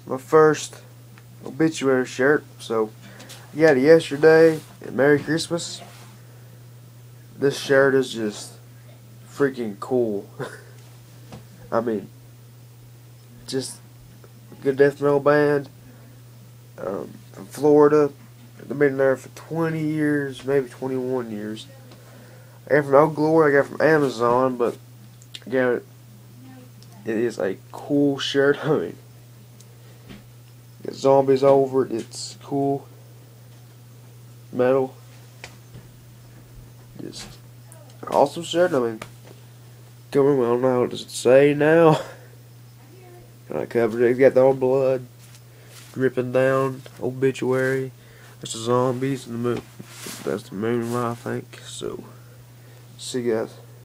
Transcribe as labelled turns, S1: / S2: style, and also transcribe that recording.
S1: my first Obituary shirt. So I got it yesterday. And Merry Christmas. This shirt is just freaking cool. I mean, just a good death metal band from Florida. They've been there for 20 years, maybe 21 years. I got it from Old Glory. I got it from Amazon, but I got it. It is a cool shirt. I mean, got zombies over it. It's cool. Metal. Just awesome shirt. I mean, I don't know what does it say now. I covered it. It's got the old blood dripping down. Obituary. That's the zombies and the moon. That's the moon, I think. So, see you guys.